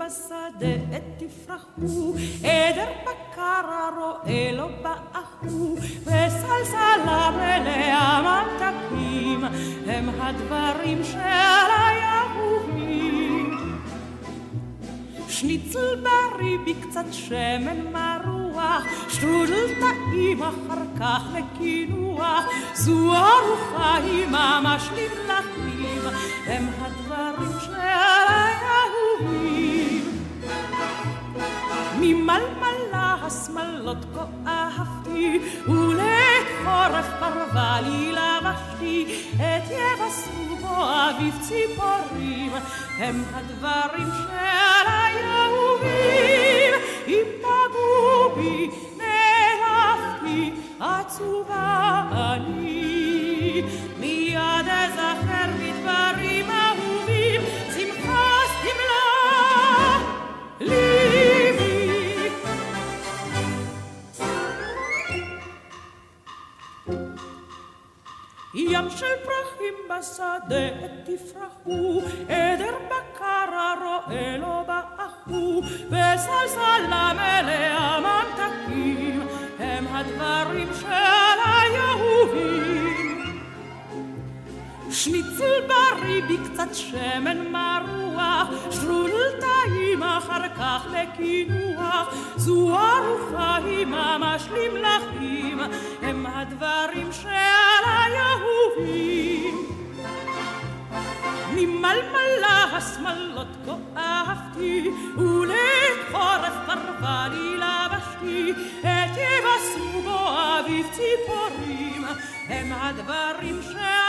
בשדה תפרחו, עדר בקר הרואה לא באחו, וסלסלה מלאה ממתקים, הם הדברים שעלי אהובים. שניצל בריא בקצת שמן מרוח, שטרודל טעים אחר כך לקינוח, זו ארוחה היא ממש נמלכים, הם הדברים שעלי אהובים. ממלמלה השמלות כה אהבתי, ולעת חורף פרווה לי לבשתי, את יבשו בו אביב ציפורים, הם הדברים שעלי אהובים. אם פגעו בי נעלבתי, עצובה אני, מיד אזכר בדברים אהובים, שמחה סתמלה ליבי. ים של פרחים בשדה תפרחו, עדר בקר הרואה לא באחו, וסלסלה מלאה ממתקים, הם הדברים שעלי אהובים. שניצל בריא בקצת שמן מרוח, שטרודל טעים אחר כך לקינוח, זו ארוחה היא ממש למלכים, הם הדברים שעלי אהובים. ממלמלה השמלות כה אהבתי, ולעת חורף פרווה לי לבשתי, את יבשו בו אביב ציפורים, הם הדברים שעלי